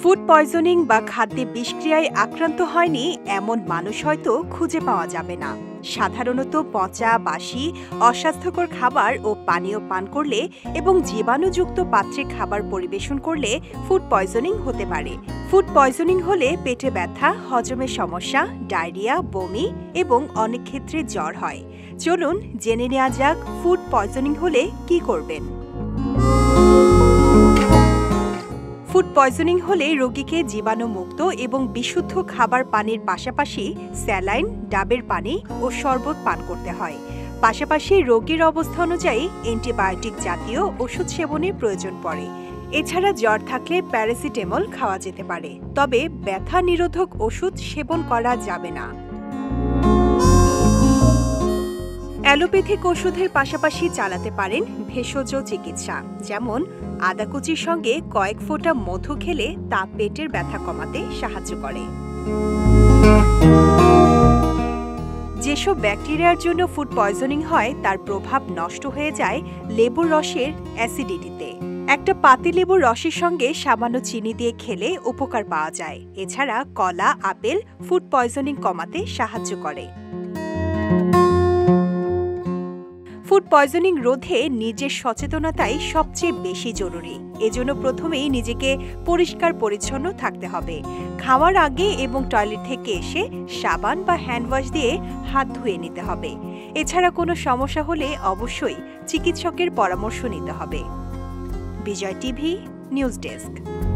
Food poisoning বা খাদ্যে বিষক্রিয়ায় আক্রান্ত হয়নি এমন মানুষ হয়তো খুঁজে পাওয়া যাবে না। সাধারণত পচা, বাসি, অস্বাস্থ্যকর খাবার ও পানীয় পান করলে এবং জীবাণুযুক্ত পাত্রে খাবার পরিবেশন করলে ফুড পয়জনিং হতে পারে। ফুড পয়জনিং হলে পেটে ব্যথা, হজমের সমস্যা, ডায়রিয়া, বমি এবং অনেক ক্ষেত্রে জ্বর হয়। চলুন জেনে নেওয়া যাক ফুড পয়জনিং হলে কি করবেন। ফুড পয়জনিং হলে রোগীকে জীবাণুমুক্ত এবং বিশুদ্ধ খাবার পানির পাশাপাশি স্যালাইন, ডাবের পানি ও শরবত পান করতে হয়। পাশাপাশি রোগীর অবস্থা অনুযায়ী অ্যান্টিবায়োটিক জাতীয় ওষুধ সেবনের প্রয়োজন পড়ে। এছাড়া জ্বর থাকলে প্যারাসিটামল খাওয়া যেতে পারে, তবে ব্যথা নিরোধক ওষুধ সেবন করা যাবে না। অ্যালোপ্যাথিক ওষুধের পাশাপাশি চালাতে পারেন ভেষজ চিকিৎসা, যেমন আদাকুচির সঙ্গে কয়েক ফোঁটা মধু খেলে তা পেটের ব্যথা কমাতে সাহায্য করে। যেসব ব্যাকটেরিয়ার জন্য ফুড পয়জনিং হয় তার প্রভাব নষ্ট হয়ে যায় লেবুর রসের অ্যাসিডিটিতে। একটা পাতিলেবুর রসের সঙ্গে সামান্য চিনি দিয়ে খেলে উপকার পাওয়া যায়। এছাড়া কলা, আপেল ফুড পয়জনিং কমাতে সাহায্য করে। ফুড পয়জনিং রোধে নিজের সচেতনতাই সবচেয়ে বেশি জরুরি। এজন্য প্রথমেই নিজেকে পরিষ্কার পরিচ্ছন্ন থাকতে হবে। খাওয়ার আগে এবং টয়লেট থেকে এসে সাবান বা হ্যান্ডওয়াশ দিয়ে হাত ধুয়ে নিতে হবে। এছাড়া কোনো সমস্যা হলে অবশ্যই চিকিৎসকের পরামর্শ নিতে হবে। Vijay TV news desk.